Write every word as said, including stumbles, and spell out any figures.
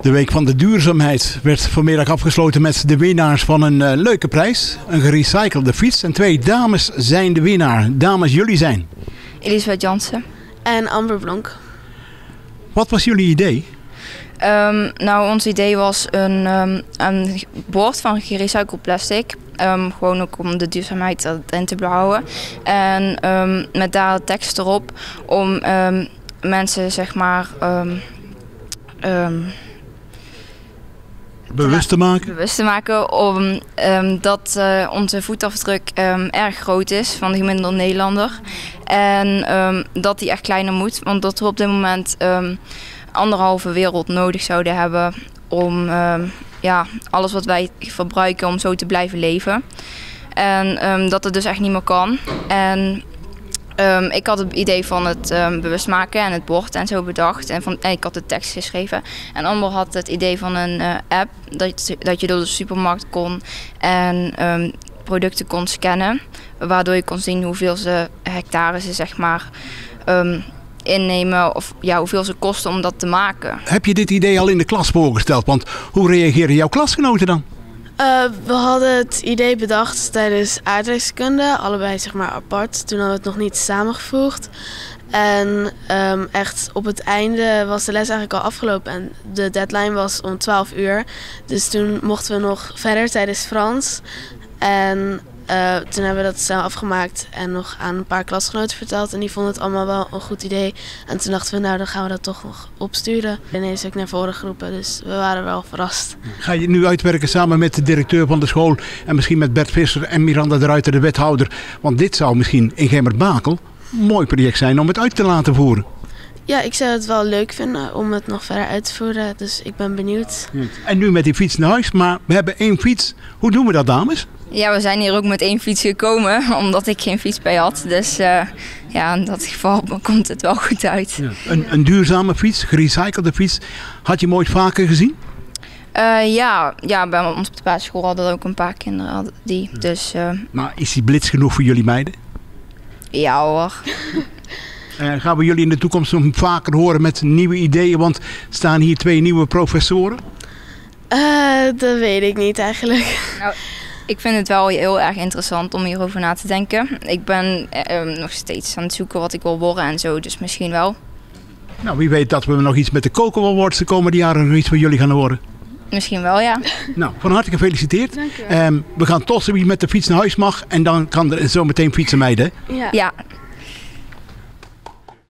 De Week van de Duurzaamheid werd vanmiddag afgesloten met de winnaars van een uh, leuke prijs. Een gerecyclede fiets. En twee dames zijn de winnaar. Dames, jullie zijn? Elisabeth Jansen. En Amber Blonk. Wat was jullie idee? Um, nou, ons idee was een, um, een bord van gerecycled plastic. Um, gewoon ook om de duurzaamheid erin te behouden. En um, met daar de tekst erop om um, mensen, zeg maar... Um, um, Bewust te maken? Bewust te maken om, um, dat uh, onze voetafdruk um, erg groot is van de gemiddelde Nederlander. En um, dat die echt kleiner moet. Want dat we op dit moment um, anderhalve wereld nodig zouden hebben om um, ja, alles wat wij verbruiken om zo te blijven leven. En um, dat het dus echt niet meer kan. En Um, ik had het idee van het um, bewust maken en het bord en zo bedacht. En, van, en ik had de tekst geschreven. En Amber had het idee van een uh, app dat, dat je door de supermarkt kon en um, producten kon scannen. Waardoor je kon zien hoeveel ze hectare ze zeg maar um, innemen of ja, hoeveel ze kosten om dat te maken. Heb je dit idee al in de klas voorgesteld? Want hoe reageren jouw klasgenoten dan? Uh, we hadden het idee bedacht tijdens aardrijkskunde, allebei zeg maar apart. Toen hadden we het nog niet samengevoegd. En um, echt op het einde was de les eigenlijk al afgelopen en de deadline was om twaalf uur. Dus toen mochten we nog verder tijdens Frans. En uh, toen hebben we dat snel afgemaakt en nog aan een paar klasgenoten verteld. En die vonden het allemaal wel een goed idee. En toen dachten we, nou dan gaan we dat toch nog opsturen. En ineens ook naar voren geroepen, dus we waren wel verrast. Ga je nu uitwerken samen met de directeur van de school en misschien met Bert Visser en Miranda de Ruiter, de wethouder? Want dit zou misschien in Gemert-Bakel een mooi project zijn om het uit te laten voeren. Ja, ik zou het wel leuk vinden om het nog verder uit te voeren, dus ik ben benieuwd. En nu met die fiets naar huis, maar we hebben één fiets. Hoe doen we dat, dames? Ja, we zijn hier ook met één fiets gekomen, omdat ik geen fiets bij had. Dus uh, ja, in dat geval komt het wel goed uit. Ja. Een, een duurzame fiets, gerecyclede fiets, had je hem ooit vaker gezien? Uh, ja, ja, bij ons op de basisschool hadden er ook een paar kinderen die. Ja. Dus, uh, maar is die blits genoeg voor jullie meiden? Ja hoor. Uh, gaan we jullie in de toekomst nog vaker horen met nieuwe ideeën? Want staan hier twee nieuwe professoren? Uh, dat weet ik niet eigenlijk. Nou, ik vind het wel heel erg interessant om hierover na te denken. Ik ben uh, nog steeds aan het zoeken wat ik wil worden en zo, dus misschien wel. Nou, wie weet dat we nog iets met de Coco Awards de komende jaren nog iets van jullie gaan horen. Misschien wel, ja. Nou, van harte gefeliciteerd. Dank je wel. Um, we gaan tot wie met de fiets naar huis mag en dan kan er zo meteen fietsen meiden. Ja. Ja.